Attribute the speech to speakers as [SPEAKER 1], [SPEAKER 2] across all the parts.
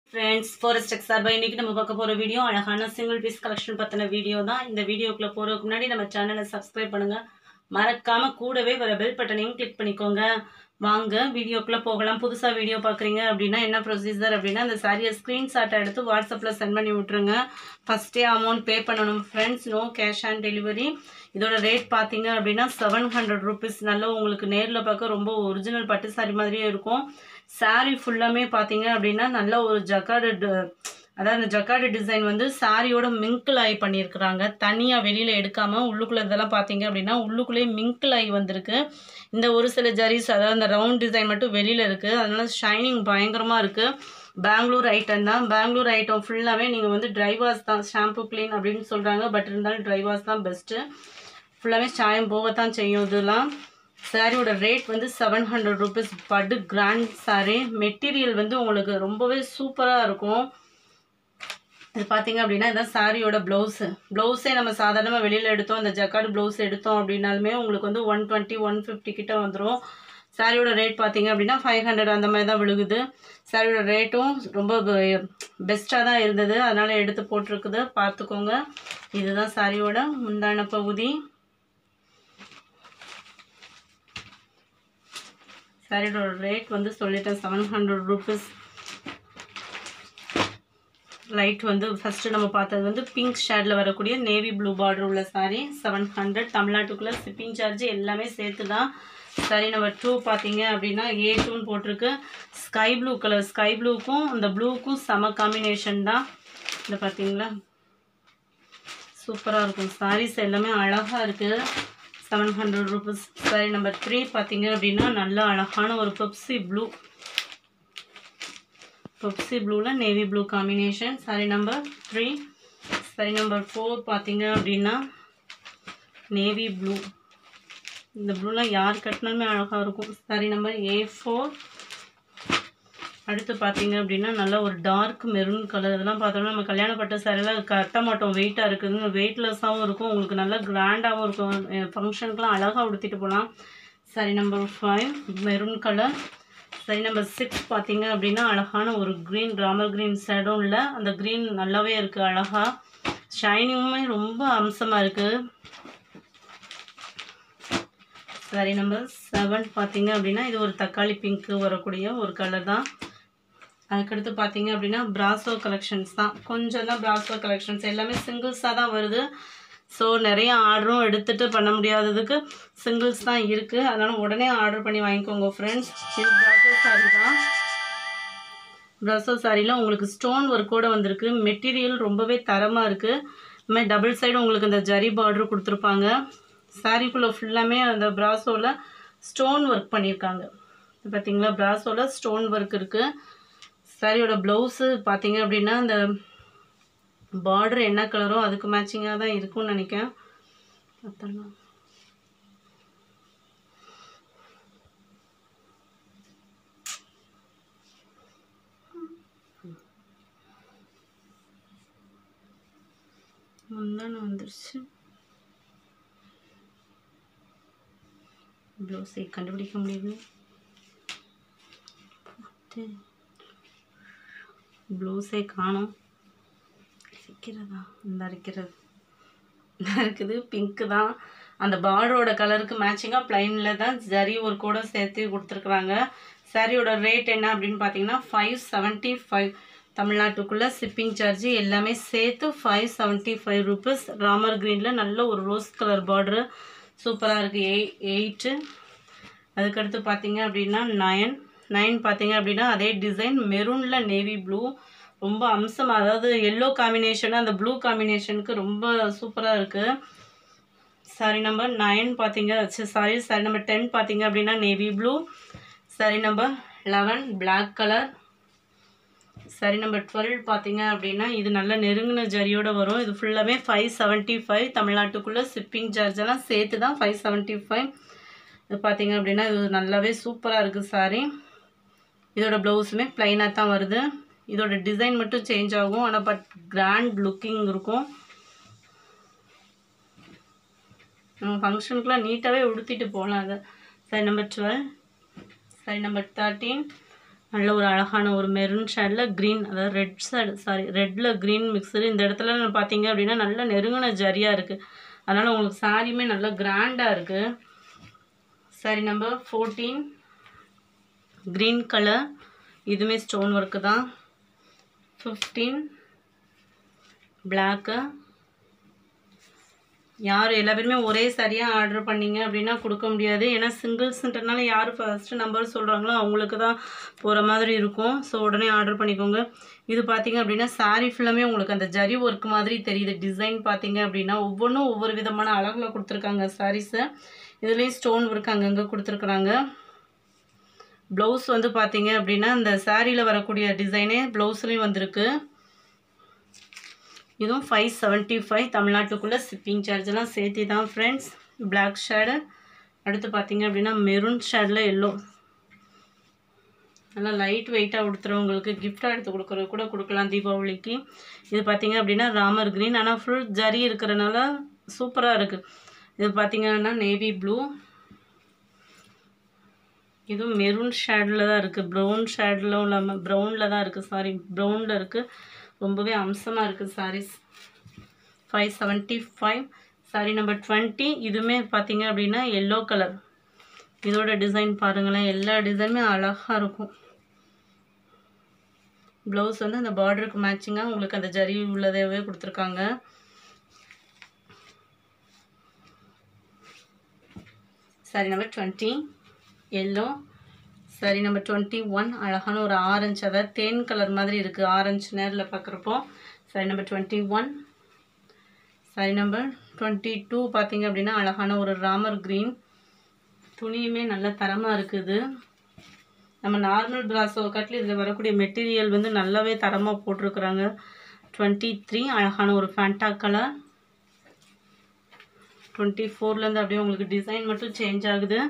[SPEAKER 1] Friends forest एक्सार्बा इनकी நம்ம பார்க்க போற வீடியோ அழகான சிங்கிள் பீஸ் கலெக்ஷன் பத்தின வீடியோ தான். இந்த வீடியோக்குள்ள போறதுக்கு முன்னாடி நம்ம சேனலை சப்ஸ்கிரைப் பண்ணுங்க, மறக்காம கூடவே வர பெல் பட்டனையும் கிளிக் பண்ணிக்கோங்க. வாங்க வீடியோக்குள்ள போகலாம். புதுசா வீடியோ பாக்குறீங்க அப்படின்னா என்ன ப்ரொசீஜர் அப்படின்னா அந்த சாரியை ஸ்கிரீன்ஷாட் எடுத்து வாட்ஸ்அப்ல சென்ட் பண்ணி விட்டுருங்க. ஃபர்ஸ்டே அமௌண்ட் பே பண்ணணும் friends, no cash on delivery. இதோட ரேட் பார்த்தீங்க அப்படின்னா 700 ருபீஸ். நல்ல உங்களுக்கு நேரில் பார்க்க ரொம்ப ஒரிஜினல் பட்டு சாரி மாதிரியே இருக்கும். சாரி ஃபுல்லாமே பார்த்தீங்க அப்படின்னா நல்ல ஒரு ஜக்கார்டு, அதாவது அந்த ஜக்கார்டு டிசைன் வந்து சாரியோட மிங்கிள் ஆகி பண்ணியிருக்கிறாங்க. தனியாக வெளியில் எடுக்காமல் உள்ளுக்குள்ளே இதெல்லாம் பார்த்தீங்க அப்படின்னா உள்ளுக்குள்ளேயே மிங்கிள் ஆகி வந்திருக்கு. இந்த ஒரு சில ஜரிஸ், அதாவது அந்த ரவுண்ட் டிசைன் மட்டும் வெளியில் இருக்குது. அதனால ஷைனிங் பயங்கரமாக இருக்குது. பெங்களூர் ஐட்டம் தான். பெங்களூர் ஐட்டம் ஃபுல்லாகவே நீங்கள் வந்து ட்ரை வாஷ் தான், ஷாம்பு க்ளீன் அப்படின்னு சொல்கிறாங்க. பட் இருந்தாலும் ட்ரை வாஷ் தான் பெஸ்ட்டு. ஃபுல்லாகவே சாயம் போகத்தான் செய்யும். இதெல்லாம் சாரியோட ரேட் வந்து 700 ருபீஸ். பட்டு கிராண்ட் சாரி. மெட்டீரியல் வந்து உங்களுக்கு ரொம்பவே சூப்பராக இருக்கும். இது பார்த்தீங்க அப்படின்னா இதான் சாரியோட ப்ளவுஸே நம்ம சாதாரணமாக வெளியில் எடுத்தோம், இந்த ஜக்கார்டு ப்ளவுஸ் எடுத்தோம் அப்படின்னாலுமே உங்களுக்கு வந்து 120 150 கிட்ட வந்துடும். சாரியோட ரேட் பார்த்தீங்க அப்படின்னா 500 அந்த மாதிரி தான் விழுகுது. சாரியோட ரேட்டும் ரொம்ப பெஸ்ட்டாக தான் இருந்தது, அதனால் எடுத்து போட்டிருக்குது, பார்த்துக்கோங்க. இதுதான் சாரியோட முந்தான பகுதி. சாரியோட ரேட் வந்து சொல்லிட்டேன், 700 ருபீஸ். லைட் வந்து ஃபஸ்ட்டு நம்ம பார்த்தது வந்து பிங்க் ஷேடில் வரக்கூடிய நேவி ப்ளூ பார்டர் உள்ள சாரி 700. தமிழ்நாட்டுக்குள்ளே ஷிப்பிங் சார்ஜ் எல்லாமே சேர்த்து தான். சாரி நம்பர் 2 பார்த்தீங்க அப்படின்னா A2ன்னு போட்டிருக்கு. ஸ்கை ப்ளூ கலர், ஸ்கை ப்ளூக்கும் இந்த ப்ளூக்கும் செம காம்பினேஷன் தான். இந்த பார்த்தீங்களா சூப்பராக இருக்கும். சாரீஸ் எல்லாமே அழகாக இருக்குது. 700 ருபீஸ். சாரி நம்பர் 3 பார்த்தீங்க அப்படின்னா நல்ல அழகான ஒரு பெப்சி ப்ளூவில் navy blue combination. Sari number 3. Sari number 4 பார்த்தீங்க அப்படின்னா நேவி ப்ளூ. இந்த ப்ளூலாம் யார் கட்டினாலுமே அழகாக இருக்கும். Sari number A4. அடுத்து பார்த்தீங்க அப்படின்னா நல்ல ஒரு டார்க் மெரூன் கலர். இதெல்லாம் பார்த்தோம்னா நம்ம கல்யாணப்பட்ட சாரியெல்லாம் கட்ட மாட்டோம், வெயிட்டாக இருக்குது. வெயிட்லெஸ்ஸாகவும் இருக்கும், உங்களுக்கு நல்லா கிராண்டாகவும் இருக்கும். ஃபங்க்ஷனுக்குலாம் அழகாக உடுத்திட்டு போகலாம். Sari number 5 maroon colour. Sari number 6 பார்த்தீங்க அப்படின்னா அழகான ஒரு க்ரீன், ராமர் க்ரீன் ஷேடும் இல்லை, அந்த க்ரீன் நல்லாவே இருக்குது அழகாக. ஷைனிங்குமே ரொம்ப அம்சமாக இருக்குது. சாரி நம்பர் 7 பார்த்தீங்க அப்படின்னா இது ஒரு தக்காளி பிங்க்கு வரக்கூடிய ஒரு கலர் தான். அதுக்கடுத்து பார்த்தீங்க அப்படின்னா பிராசோ கலெக்ஷன்ஸ் தான். கொஞ்சம் தான் பிராசோ கலெக்ஷன்ஸ், எல்லாமே சிங்கிள்ஸாக தான் வருது. ஸோ நிறைய ஆர்டரும் எடுத்துகிட்டு பண்ண முடியாததுக்கு சிங்கிள்ஸ் தான் இருக்குது. அதனால் உடனே ஆர்டர் பண்ணி வாங்கிக்கோங்க ஃப்ரெண்ட்ஸ். இது பிராசோ சாரி தான். பிராசோ சாரியில் உங்களுக்கு ஸ்டோன் ஒர்க்கோடு வந்திருக்கு. மெட்டீரியல் ரொம்பவே தரமாக இருக்குது. இதுமாதிரி டபுள் சைடு உங்களுக்கு இந்த ஜரி பார்டர் கொடுத்துருப்பாங்க. சாரிக்குள்ளே ஃபுல்லாமே அந்த பிராசோவில் ஸ்டோன் ஒர்க் பண்ணியிருக்காங்க. பார்த்தீங்களா பிராசோவில் ஸ்டோன் ஒர்க் இருக்குது. சாரியோட ப்ளவுஸு பார்த்தீங்க அப்படின்னா அந்த பார்டர் என்ன கலரோ அதுக்கு மேட்சிங்காக தான் இருக்கும்னு நினைக்கிறேன். பார்த்தலாம் முந்தான வந்துருச்சு. ப்ளவுஸை கண்டுபிடிக்க முடியுது. ப்ளவுஸே காணும். இருக்கிறதா? இந்த இருக்குது பிங்க்கு தான். அந்த பார்டரோட கலருக்கு மேட்சிங்காக ப்ளைனில் தான் ஜரி ஒர்க்கோட சேர்த்து கொடுத்துருக்குறாங்க. சாரியோட ரேட் என்ன அப்படின்னு பார்த்தீங்கன்னா 575. தமிழ்நாட்டுக்குள்ளே ஷிப்பிங் சார்ஜ் எல்லாமே சேர்த்து 575 ருபீஸ். ராமர் க்ரீனில் நல்ல ஒரு ரோஸ் கலர் பார்டரு சூப்பராக இருக்குது. 8. அதுக்கடுத்து பார்த்தீங்க அப்படின்னா 9 பார்த்தீங்க அப்படின்னா அதே டிசைன் மெரூனில் நேவி ப்ளூ ரொம்ப அம்சம், அதாவது எல்லோ காம்பினேஷனாக அந்த ப்ளூ காம்பினேஷனுக்கு ரொம்ப சூப்பராக இருக்குது. சாரி நம்பர் 9 பார்த்தீங்க சாரி நம்பர் 10 பார்த்தீங்க அப்படின்னா navy blue. Sari number 11 black colour. Sari number 12 பார்த்தீங்க அப்படின்னா இது நல்ல நெருங்கின ஜரியோடு வரும். இது ஃபுல்லாகவே 575. தமிழ்நாட்டுக்குள்ளே ஷிப்பிங் சார்ஜெல்லாம் சேர்த்து தான் 575. இது பார்த்தீங்க அப்படின்னா இது நல்லாவே சூப்பராக இருக்குது சாரி. இதோட ப்ளவுஸுமே ப்ளைனாக தான் வருது. இதோட டிசைன் மட்டும் சேஞ்ச் ஆகும், ஆனால் பட் கிராண்ட் லுக்கிங் இருக்கும். நம்ம ஃபங்க்ஷனுக்குலாம் நீட்டாகவே உடுத்திட்டு போகலாம் அதை. சாரி நம்பர் 12. சாரி நம்பர் 13. நல்ல ஒரு அழகான ஒரு மெரூன் ஷேடில் க்ரீன், அதாவது ரெட் ஷேடு, சாரி ரெட்டில் க்ரீன் மிக்சரு. இந்த இடத்துல பார்த்தீங்க அப்படின்னா நல்ல நெருங்கின ஜரியாக இருக்குது. அதனால் உங்களுக்கு சாரியுமே நல்லா கிராண்டாக இருக்குது. சாரி நம்பர் 14 க்ரீன் கலர், இதுவுமே ஸ்டோன் ஒர்க்கு தான். 15 பிளாக்கு. யார் எல்லா பேருமே ஒரே சரியாக ஆர்டர் பண்ணிங்க அப்படின்னா கொடுக்க முடியாது. ஏன்னா சிங்கிள்ஸ்ன்றனால யார் ஃபஸ்ட்டு நம்பர் சொல்கிறாங்களோ அவங்களுக்கு தான் போகிற மாதிரி இருக்கும். ஸோ உடனே ஆர்டர் பண்ணிக்கோங்க. இது பார்த்தீங்க அப்படின்னா சாரீ ஃபுல்லாமே உங்களுக்கு அந்த ஜரி ஒர்க் மாதிரி தெரியுது. டிசைன் பார்த்தீங்க அப்படின்னா ஒவ்வொன்றும் ஒவ்வொரு விதமான அழகில் கொடுத்துருக்காங்க சாரீஸை. இதுலேயும் ஸ்டோன் ஒர்க் அங்கங்கே கொடுத்துருக்குறாங்க. ப்ளவுஸ் வந்து பார்த்தீங்க அப்படின்னா இந்த சாரியில் வரக்கூடிய டிசைனே ப்ளவுஸ்லேயும் வந்திருக்கு. இதுவும் 575 தமிழ்நாட்டுக்குள்ளே ஷிப்பிங் சார்ஜெலாம் சேர்த்து தான் ஃப்ரெண்ட்ஸ். Black shade. அடுத்து பார்த்தீங்க அப்படின்னா மெரூன் ஷேடில் எல்லோ. நல்லா லைட் வெயிட்டாக கொடுத்துறவங்களுக்கு கிஃப்டாக எடுத்து கொடுக்குறது கூட கொடுக்கலாம் தீபாவளிக்கு. இது பார்த்தீங்க அப்படின்னா ராமர் க்ரீன், ஆனால் ஃபுல் ஜரி இருக்கிறனால சூப்பராக இருக்குது. இது பார்த்தீங்கன்னா நேவி ப்ளூ. இதுவும் மெரூன் ஷேடில் தான் இருக்குது. ப்ரௌன் ஷேடில் இல்லாமல் ப்ரௌனில் தான் இருக்குது. சாரி ப்ரௌனில் இருக்குது. ரொம்பவே அம்சமாக இருக்குது சாரீஸ். 575. Sorry number 20. இதுவுமே பார்த்தீங்க அப்படின்னா எல்லோ கலர். இதோட டிசைன் பாருங்களேன், எல்லா டிசைனுமே அழகாக இருக்கும். ப்ளவுஸ் வந்து அந்த பார்டருக்கு மேட்சிங்காக உங்களுக்கு அந்த ஜரி உள்ளதாகவே கொடுத்துருக்காங்க. Sari number 20 yellow. Sari number 21 அழகான ஒரு ஆரஞ்சு, அதாவது தேன் கலர் மாதிரி இருக்குது ஆரஞ்சு நேரில் பார்க்குறப்போ. Sorry number 21. சாரி நம்பர் 22 பார்த்தீங்க அப்படின்னா அழகான ஒரு ராமர் க்ரீன். துணியுமே நல்ல தரமாக இருக்குது. நம்ம நார்மல் பிராசோ கட்டில் இதில் வரக்கூடிய மெட்டீரியல் வந்து நல்லாவே தரமாக போட்டிருக்குறாங்க. 23 அழகான ஒரு ஃபேண்டா கலர். 24லேருந்து அப்படியே உங்களுக்கு டிசைன் மட்டும் சேஞ்ச் ஆகுது.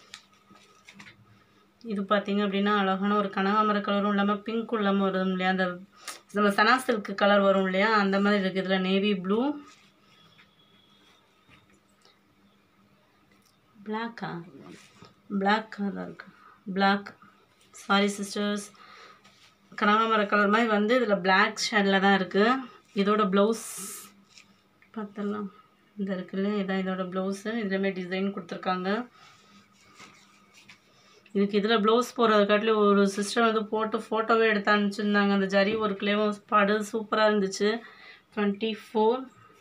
[SPEAKER 1] இது பார்த்தீங்க அப்படின்னா அழகான ஒரு கனகாமர கலரும் இல்லாமல் பிங்க்கும் இல்லாமல் வரும் இல்லையா, அந்த நம்ம சனா சில்க் கலர் வரும் இல்லையா, அந்த மாதிரி இருக்குது. இதில் நேவி ப்ளூ. பிளாக்கா? பிளாக்காக தான் இருக்குது. பிளாக். சாரி சிஸ்டர்ஸ், கனகாமர கலர் மாதிரி வந்து இதில் பிளாக் ஷேடில் தான் இருக்குது. இதோட ப்ளவுஸ் பார்த்தலாம், இந்த இருக்குல்ல, இதான் இதோட ப்ளவுஸு. இதுலேயுமே டிசைன் கொடுத்துருக்காங்க. இதுக்கு இதில் ப்ளவுஸ் போடுறது காட்டிலும் ஒரு சிஸ்டர் வந்து போட்டு ஃபோட்டோவே எடுத்து அனுப்பிச்சிருந்தாங்க. அந்த ஜரி ஒர்க்லேயும் பாடு சூப்பராக இருந்துச்சு. 24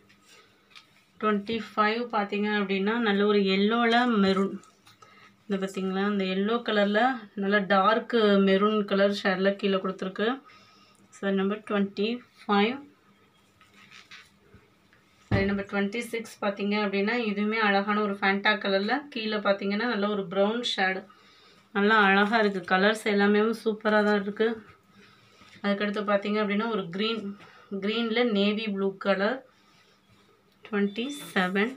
[SPEAKER 1] 25 பார்த்தீங்க அப்படின்னா நல்ல ஒரு எல்லோவில் மெரூன். இந்த பார்த்தீங்களா, இந்த எல்லோ கலரில் நல்ல டார்க்கு மெரூன் கலர் ஷேடில் கீழே கொடுத்துருக்கு. Sorry number 25. சாரி நம்பர் 26 பார்த்தீங்க அப்படின்னா இதுவுமே அழகான ஒரு ஃபேண்டா கலரில் கீழே பார்த்தீங்கன்னா நல்ல ஒரு ப்ரௌன் ஷேடு. நல்லா அழகாக இருக்குது. கலர்ஸ் எல்லாமே சூப்பராக தான் இருக்குது. அதுக்கடுத்து பார்த்தீங்க அப்படின்னா ஒரு க்ரீனில் நேவி ப்ளூ கலர். 27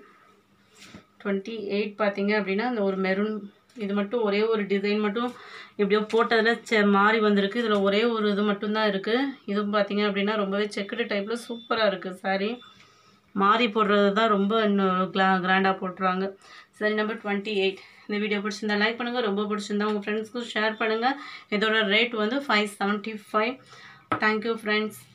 [SPEAKER 1] 28 பார்த்தீங்க அப்படின்னா அந்த ஒரு மெரூன். இது மட்டும் ஒரே ஒரு டிசைன் மட்டும் எப்படியோ போட்டதில் மாறி வந்திருக்கு. இதில் ஒரே ஒரு இது மட்டும்தான் இருக்குது. இதுவும் பார்த்தீங்க அப்படின்னா ரொம்பவே செக்குடு டைப்பில் சூப்பராக இருக்குது. சாரி மாறி போடுறது தான் ரொம்ப இன்னும் கிராண்டாக போட்டுருவாங்க. சரி நம்பர் 28. இந்த வீடியோ பிடிச்சிருந்தா லைக் பண்ணுங்கள். ரொம்ப பிடிச்சிருந்தா உங்கள் ஃப்ரெண்ட்ஸ்க்கும் ஷேர் பண்ணுங்கள். இதோட ரேட் வந்து 575. Thank you friends.